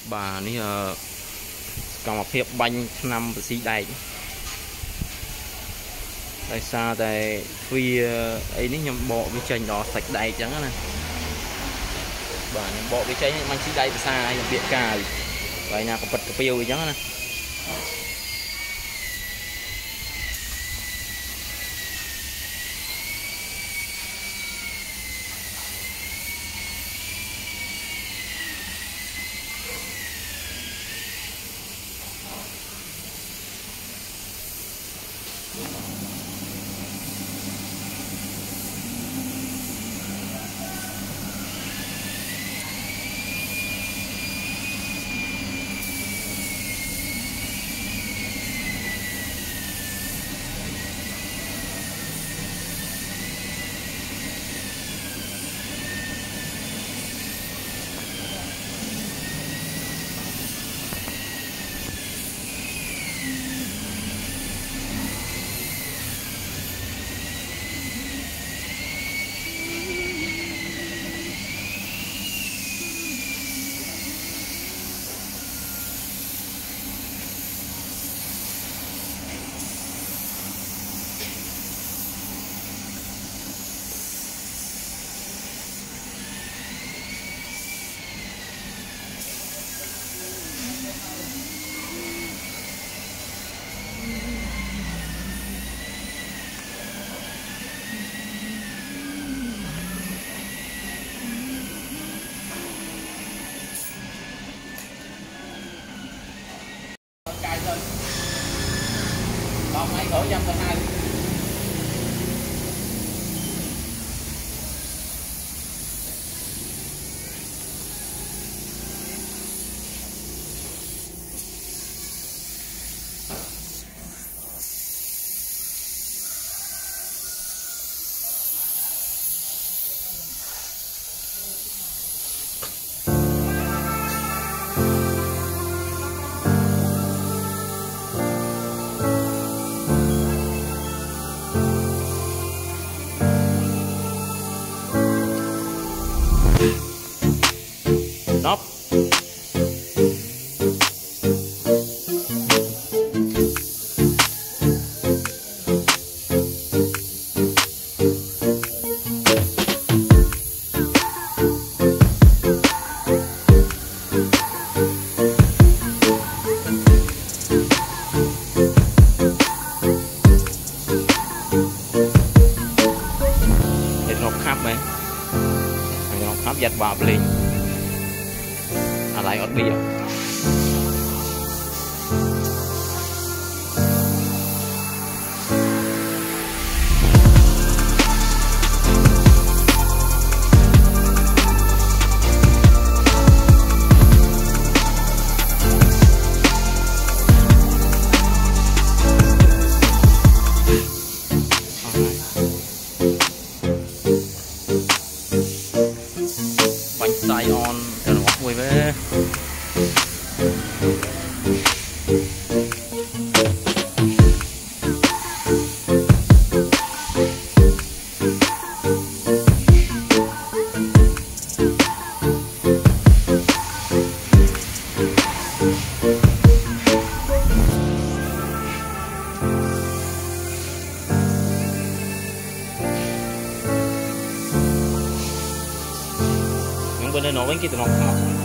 bà ní còn một hiệp banh năm xí đầy tại sao tại vì ấy ní nhầm bộ với tranh đó sạch đầy trắng nè bà bộ với cháy mang xí đầy xa hay là biển cà vậy nào có vật cà piêu trắng nè còn mấy khổ trăm hai nóc giật vào lên lại ọt bia bánh xay on cho nó vui với bên đây nó bánh kia tụi nó